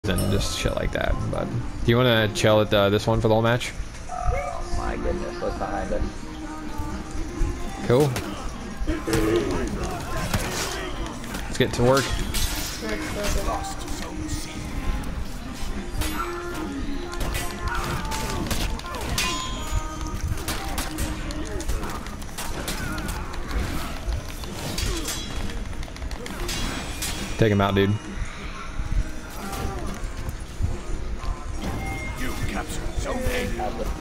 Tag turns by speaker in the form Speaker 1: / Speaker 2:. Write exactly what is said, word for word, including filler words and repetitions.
Speaker 1: and just shit like that. But do you want to chill at uh, this one for the whole match?
Speaker 2: Oh my goodness, what's behind us?
Speaker 1: Cool. Let's get to work. Take him out, dude.